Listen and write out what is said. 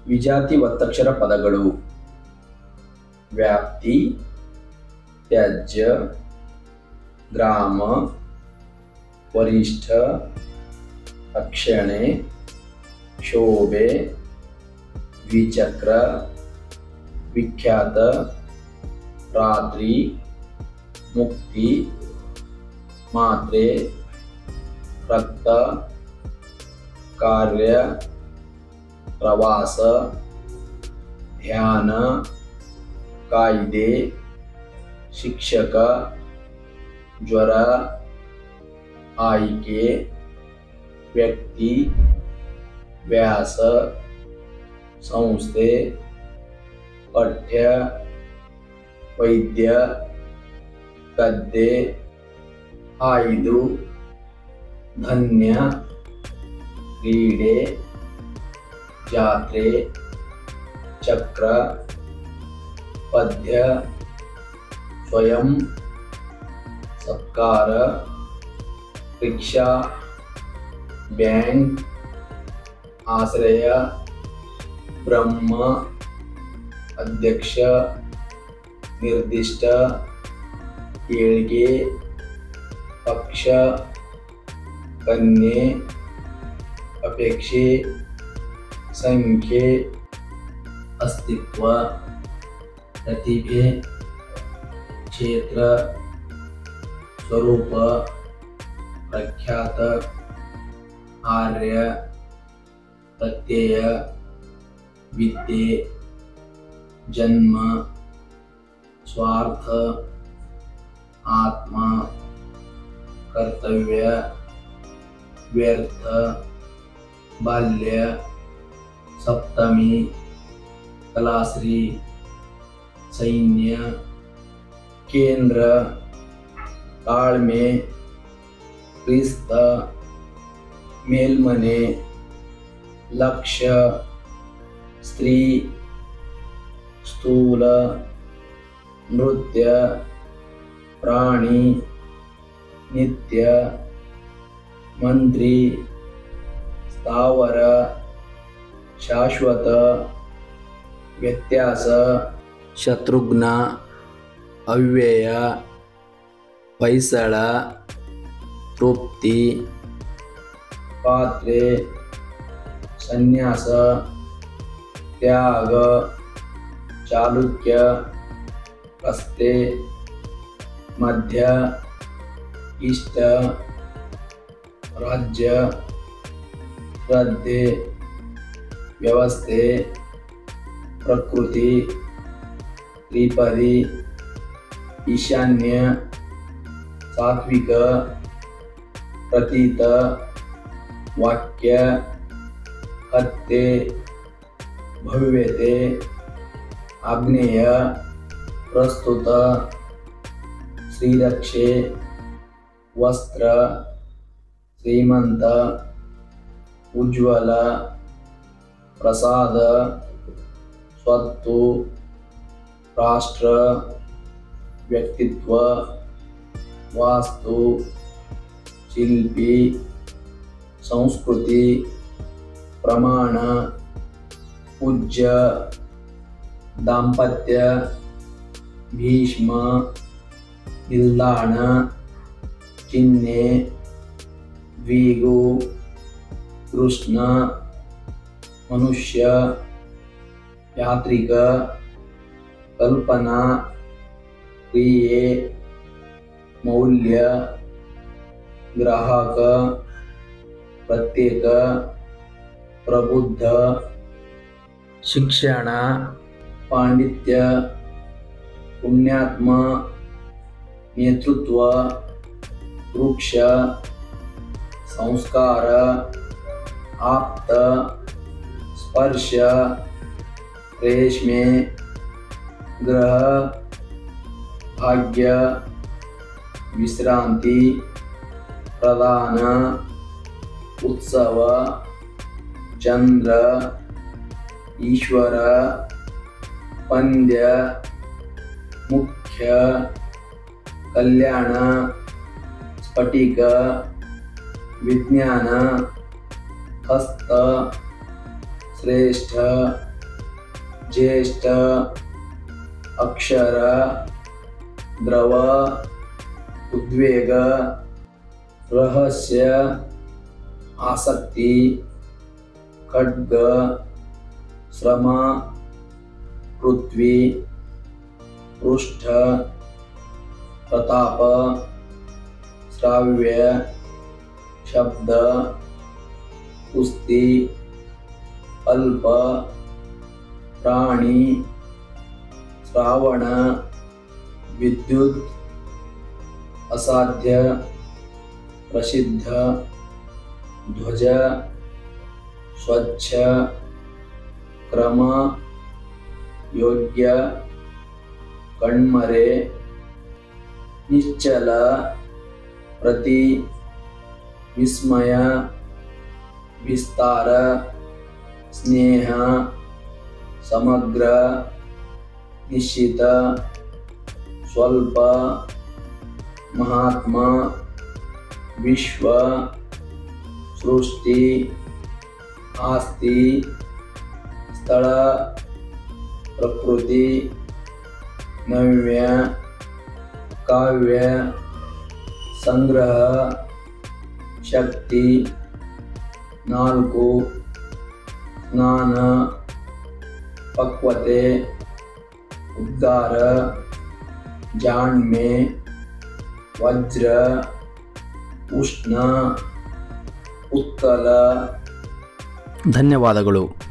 ವಿಜಾತಿ ಒತ್ತಕ್ಷರ ಪದಗಳು: ವ್ಯಾಪ್ತಿ, ತ್ಯಾಜ್ಯ, ಗ್ರಾಮ, ವರಿಷ್ಠ, ರಕ್ಷಣೆ, ಶೋಭೆ, ದ್ವಿಚಕ್ರ, ವಿಖ್ಯಾತ, ರಾತ್ರಿ, ಮುಕ್ತಿ, ಮಾತ್ರೆ, ರಕ್ತ, ಕಾರ್ಯ, ಪ್ರವಾಸ, ಧ್ಯಾನ, ಕಾಯ್ದೆ, ಶಿಕ್ಷಕ, ಜ್ವರ, ಆಯ್ಕೆ, ವ್ಯಕ್ತಿ, ವ್ಯಾಸ, ಸಂಸ್ಥೆ, ಪಠ್ಯ, ವೈದ್ಯ, ಗದ್ದೆ, ಆಯ್ದು, ಧನ್ಯ, ಕ್ರೀಡೆ, ಜಾತ್ರೆ, ಚಕ್ರ, ಪದ್ಯ, ಸ್ವಯಂ, ಸತ್ಕಾರ, ರಿಕ್ಷಾ, ಬ್ಯಾಂಕ್, ಆಶ್ರಯ, ಬ್ರಹ್ಮ, ಅಧ್ಯಕ್ಷ, ನಿರ್ದಿಷ್ಟ, ಏಳ್ಗೆ, ಪಕ್ಷ, ಕನ್ಯೆ, ಅಪೇಕ್ಷೆ, ಸಂಖ್ಯೆ, ಅಸ್ತಿತ್ವ, ಪ್ರತಿಭೆ, ಕ್ಷೇತ್ರ, ಸ್ವರೂಪ, ಪ್ರಖ್ಯಾತ, ಆರ್ಯ, ಪ್ರತ್ಯಯ, ವಿದ್ಯೆ, ಜನ್ಮ, ಸ್ವಾರ್ಥ, ಆತ್ಮ, ಕರ್ತವ್ಯ, ವ್ಯರ್ಥ, ಬಾಲ್ಯ, ಸಪ್ತಮಿ, ಕಲಾಶ್ರೀ, ಸೈನ್ಯ, ಕೇಂದ್ರ, ತಾಳ್ಮೆ, ಕ್ರಿಸ್ತ, ಮೇಲ್ಮನೆ, ಲಕ್ಷ್ಯ, ಸ್ತ್ರೀ, ಸ್ಥೂಲ, ನೃತ್ಯ, ಪ್ರಾಣಿ, ನಿತ್ಯ, ಮಂತ್ರಿ, ಸ್ಥಾವರ, ಶಾಶ್ವತ, ವ್ಯತ್ಯಾಸ, ಶತ್ರುಘ್ನ, ಅವ್ಯಯ, ಹೊಯ್ಸಳ, ತೃಪ್ತಿ, ಪಾತ್ರೆ, ಸನ್ಯಾಸ, ತ್ಯಾಗ, ಚಾಲುಕ್ಯ, ರಸ್ತೆ, ಮಧ್ಯ, ಇಷ್ಟ, ರಾಜ್ಯ, ಶ್ರದ್ಧೆ, ವ್ಯವಸ್ಥೆ, ಪ್ರಕೃತಿ, ತ್ರಿಪದಿ, ಈಶಾನ್ಯ, ಸಾತ್ವಿಕ, ಪ್ರತೀತ, ವಾಕ್ಯ, ಹತ್ಯೆ, ಭವ್ಯತೆ, ಆಗ್ನೇಯ, ಪ್ರಸ್ತುತ, ಶ್ರೀರಕ್ಷೆ, ವಸ್ತ್ರ, ಶ್ರೀಮಂತ, ಉಜ್ವಲ, ಪ್ರಸಾದ, ಸ್ವತ್ತು, ರಾಷ್ಟ್ರ, ವ್ಯಕ್ತಿತ್ವ, ವಾಸ್ತು, ಶಿಲ್ಪಿ, ಸಂಸ್ಕೃತಿ, ಪ್ರಮಾಣ, ಪೂಜ್ಯ, ದಾಂಪತ್ಯ, ಭೀಷ್ಮ, ನಿಲ್ದಾಣ, ಚಿಹ್ನೆ, ದ್ವಿಗು, ಕೃಷ್ಣ, ಮನುಷ್ಯ, ಯಾತ್ರಿಕ, ಕಲ್ಪನಾ, ಕ್ರಿಯೆ, ಮೌಲ್ಯ, ಗ್ರಾಹಕ, ಪ್ರತ್ಯೇಕ, ಪ್ರಬುದ್ಧ, ಶಿಕ್ಷಣ, ಪಾಂಡಿತ್ಯ, ಪುಣ್ಯಾತ್ಮ, ನೇತೃತ್ವ, ವೃಕ್ಷ, ಸಂಸ್ಕಾರ, ಆಪ್ತ, ಸ್ಪರ್ಶ, ರೇಷ್ಮೆ, ಗ್ರಹ, ಭಾಗ್ಯ, ವಿಶ್ರಾಂತಿ, ಪ್ರಧಾನ, ಉತ್ಸವ, ಚಂದ್ರ, ಈಶ್ವರ, ಪಂದ್ಯ, ಮುಖ್ಯ, ಕಲ್ಯಾಣ, ಸ್ಫಟಿಕ, ವಿಜ್ಞಾನ, ಹಸ್ತ, ಶ್ರೇಷ್ಠ, ज्येष्ठ अक्षर द्रव उद्वेग रहस्य आसक्ति खड्ग श्रम पृथ्वी पृष्ठ प्रताप श्राव्य शब्द कुस्ती अल्प प्राणी श्रावण विद्युत असाध्य प्रसिद्ध ध्वज स्वच्छ क्रम योग्य कण्मरे निश्चल प्रति विस्मय विस्तार स्नेह समग्र निश्चित स्वल्प महात्मा विश्व सृष्टि आस्ति स्थल प्रकृति नव्य काव्य संग्रह शक्ति नाल्ಕು स्नान पक्वते उद्गार जाण्मे वज्र उष्ण उत्कल ಧನ್ಯವಾದಗಳು.